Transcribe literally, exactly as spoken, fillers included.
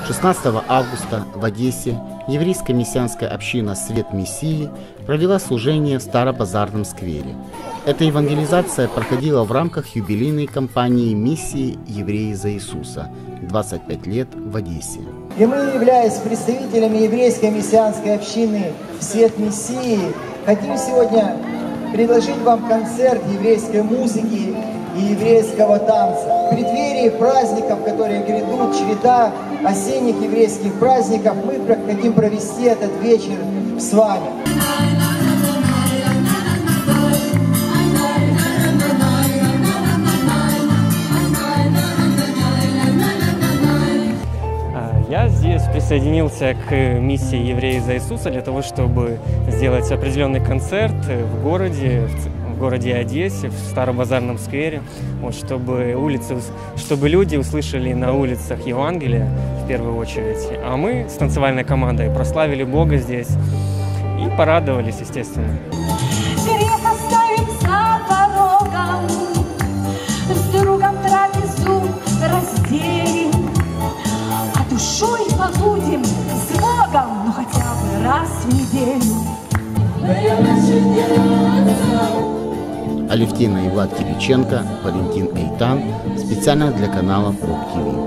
шестнадцатого августа в Одессе еврейская мессианская община «Свет Мессии» провела служение в Старобазарном сквере. Эта евангелизация проходила в рамках юбилейной кампании миссии «Евреи за Иисуса» двадцать пять лет в Одессе. И мы, являясь представителями еврейской мессианской общины «Свет Мессии», хотим сегодня предложить вам концерт еврейской музыки и еврейского танца. В преддверии праздников, которые грядут, череда осенних еврейских праздников, мы хотим провести этот вечер с вами. Я здесь присоединился к миссии «Евреи за Иисуса» для того, чтобы сделать определенный концерт в городе, в городе Одессе, в Старобазарном сквере, вот, чтобы, улицы, чтобы люди услышали на улицах Евангелие в первую очередь, а мы с танцевальной командой прославили Бога здесь и порадовались, естественно. Душой побудем с Богом, ну хотя бы раз в неделю. Алевтина и Влад Кириченко, Валентин Эйтан, специально для канала Прок ТВ.